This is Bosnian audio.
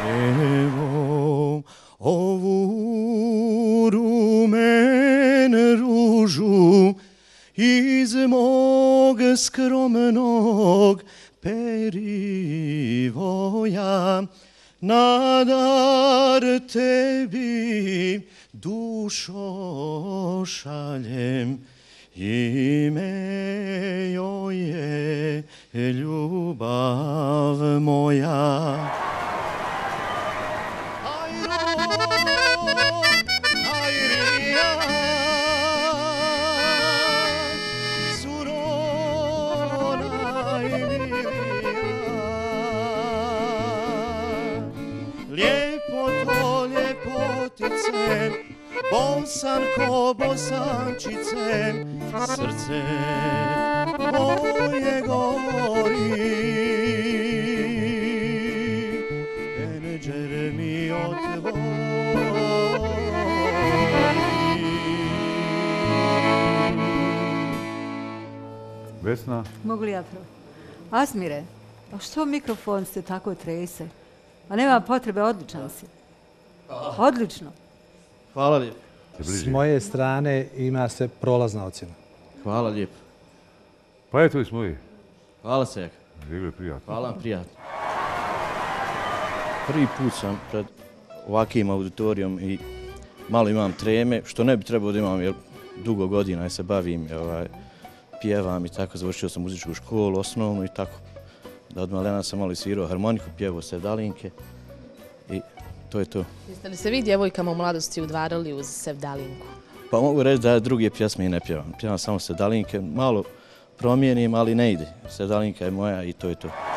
Evo ovu rumen ružu iz mog skromnog perivoja, na dar tebi dušo šaljem, ime joj je ljubav moja. Bosan ko bosančice, srce moje gori. Enđer mi otvori. Vesna? Mogu li ja prvo? Asmire, a što mikrofon ste tako trese? A nema potrebe, odličan si. Odlično. Hvala lijepo. S moje strane ima se prolazna ocjena. Hvala lijepo. Pa eto i s moji. Hvala Sejak. Bilo je prijatno. Hvala vam prijatno. Prvi put sam pred ovakvim auditorijom i malo imam treme, što ne bi trebao da imam jer dugo godina se bavim, pjevam i tako. Završio sam muzičku školu, osnovnu i tako. Da od malena sam malo svirao harmoniku, pjevao sevdalinke i to je to. Jeste li se vi djevojkama u mladosti udvarali uz sevdalinku? Pa mogu reći da druge pjesme i ne pjevam. Pjevam samo sevdalinke, malo promijenim, ali ne ide. Sevdalinka je moja i to je to.